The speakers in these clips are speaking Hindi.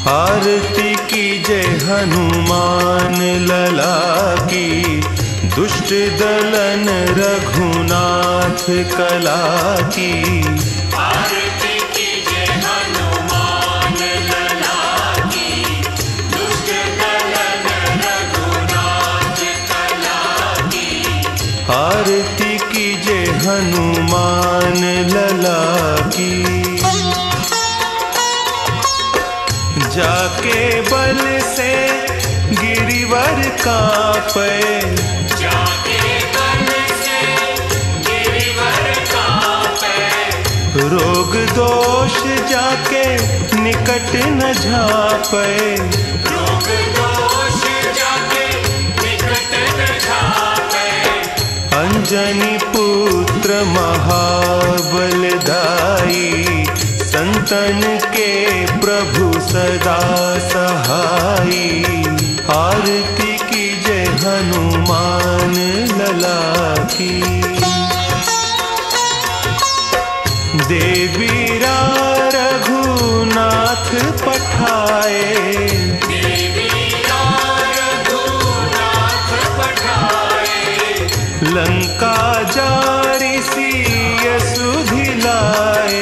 आरती कीजय हनुमान लला की, दुष्ट दलन रघुनाथ कला की। आरती कीजय हनुमान लला की, दुष्ट दलन रघुनाथ कला की। आरती कीजय हनुमान लला की। जाके बल से गिरिवर कांपे, जाके बल से गिरिवर कांपे। रोग दोष जाके निकट न झापे, रोग दोष जाके निकट न झापे। अंजनी पुत्र महाबलदाई, संतन के प्रभु सदा सहाई। आरती कीजय हनुमान लला की। देवीरा रघुनाथ पठाए, देवीरा रघुनाथ पठाए। लंका जारी सिय सुधि लाए,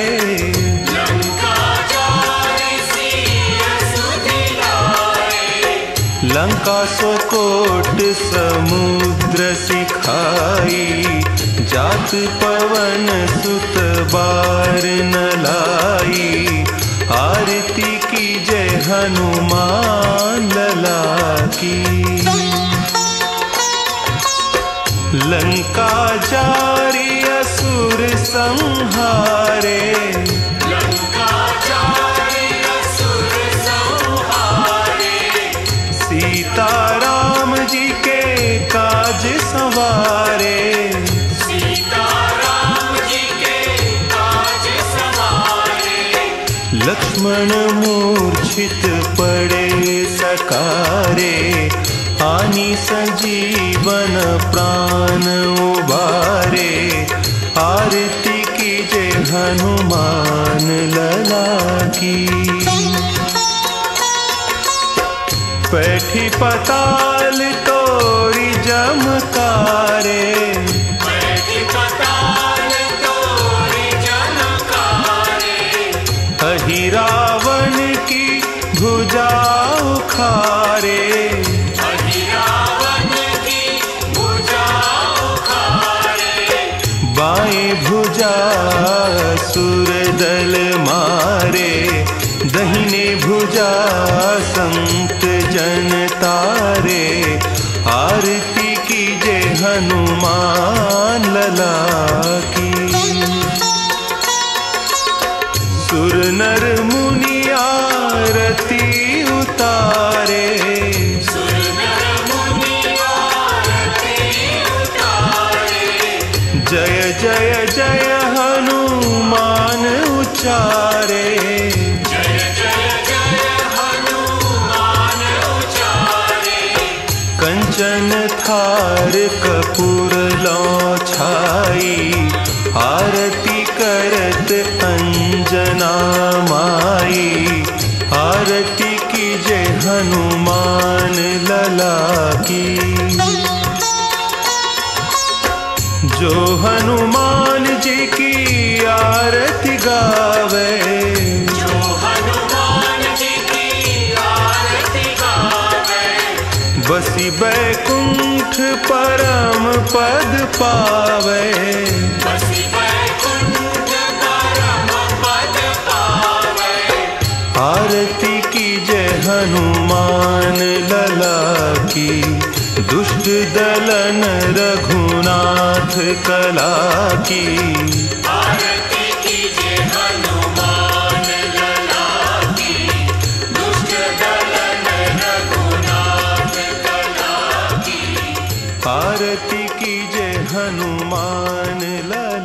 लंका सो कोट समुद्र सिखाई। जात पवन सुत बार न लाई। आरती कीजय हनुमान लला की। लंका जारी असुर संहारे, सीता राम जी के काज संवारे। सीता राम जी के काज संवारे। लक्ष्मण मूर्छित पड़े सकारे, आनी संजीवन प्राण उबारे। आरती कीजय हनुमान लला की। बैठी पताल तोरी जमकारे, बैठी पताल तोरी जमकारे। अहि रावण की भुजा उखारे, अहि रावण की भुजा उखारे। बाएं भुजा असुर दल मारे, दहिने भुजा संत जन तारे। आरती कीजय हनुमान लला की। सुर नर मुनि आरती उतारे, सुर नर मुनि आरती उतारे। जय जय जय हनुमान उचारे। कंचन थार कपूर लौ छाई, आरती करत अंजना माई। आरती कीजय हनुमान लला की। जो हनुमान जी की आरती गावे, जो हनुमान जी की आरती गावे। बसी बैकुंठ परम पद पावे, बसी बैकुंठ परम पद पावे। आरती कीजय हनुमान लला की। दुष्ट दलन रघुनाथ कला की। आरती कीजय हनुमान लला की, दुष्ट दलन रघुनाथ कला की। आरती कीजय हनुमान लला